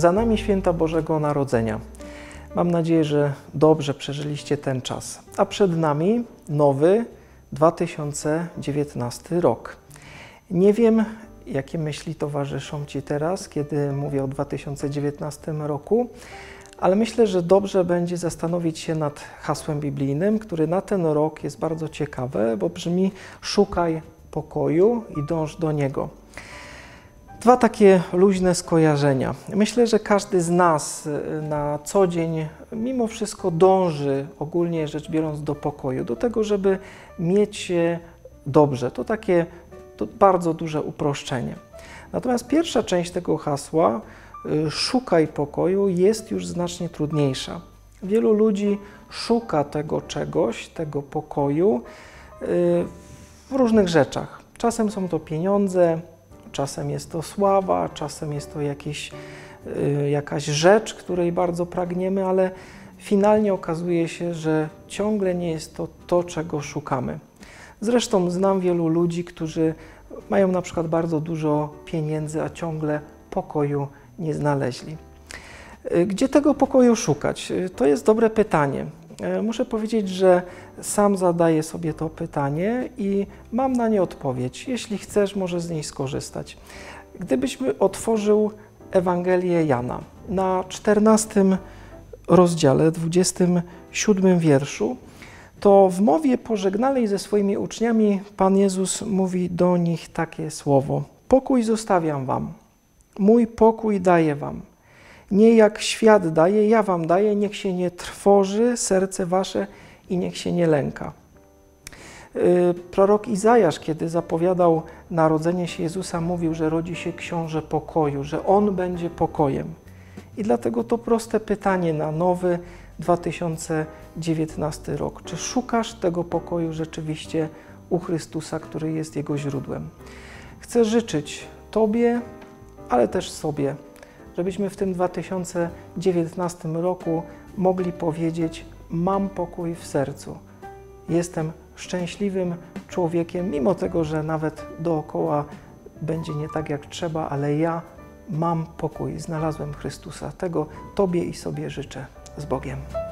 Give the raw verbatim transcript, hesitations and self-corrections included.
Za nami święta Bożego Narodzenia. Mam nadzieję, że dobrze przeżyliście ten czas. A przed nami nowy dwa tysiące dziewiętnasty rok. Nie wiem, jakie myśli towarzyszą Ci teraz, kiedy mówię o dwa tysiące dziewiętnastym roku, ale myślę, że dobrze będzie zastanowić się nad hasłem biblijnym, który na ten rok jest bardzo ciekawe, bo brzmi: szukaj pokoju i dąż do niego. Dwa takie luźne skojarzenia. Myślę, że każdy z nas na co dzień mimo wszystko dąży, ogólnie rzecz biorąc, do pokoju, do tego, żeby mieć się dobrze. To takie to bardzo duże uproszczenie. Natomiast pierwsza część tego hasła, szukaj pokoju, jest już znacznie trudniejsza. Wielu ludzi szuka tego czegoś, tego pokoju w różnych rzeczach. Czasem są to pieniądze, czasem jest to sława, czasem jest to jakieś, jakaś rzecz, której bardzo pragniemy, ale finalnie okazuje się, że ciągle nie jest to to, czego szukamy. Zresztą znam wielu ludzi, którzy mają na przykład bardzo dużo pieniędzy, a ciągle pokoju nie znaleźli. Gdzie tego pokoju szukać? To jest dobre pytanie. Muszę powiedzieć, że sam zadaję sobie to pytanie i mam na nie odpowiedź. Jeśli chcesz, możesz z niej skorzystać. Gdybyśmy otworzył Ewangelię Jana na czternastym rozdziale, dwudziestym siódmym wierszu, to w mowie pożegnalnej ze swoimi uczniami Pan Jezus mówi do nich takie słowo: pokój zostawiam wam, mój pokój daję wam. Nie jak świat daje, ja wam daję, niech się nie trwoży serce wasze i niech się nie lęka. Prorok Izajasz, kiedy zapowiadał narodzenie się Jezusa, mówił, że rodzi się książę pokoju, że On będzie pokojem. I dlatego to proste pytanie na nowy dwa tysiące dziewiętnasty rok. Czy szukasz tego pokoju rzeczywiście u Chrystusa, który jest Jego źródłem? Chcę życzyć Tobie, ale też sobie, żebyśmy w tym dwa tysiące dziewiętnastym roku mogli powiedzieć: mam pokój w sercu. Jestem szczęśliwym człowiekiem, mimo tego, że nawet dookoła będzie nie tak jak trzeba, ale ja mam pokój, znalazłem Chrystusa. Tego Tobie i sobie życzę. Z Bogiem.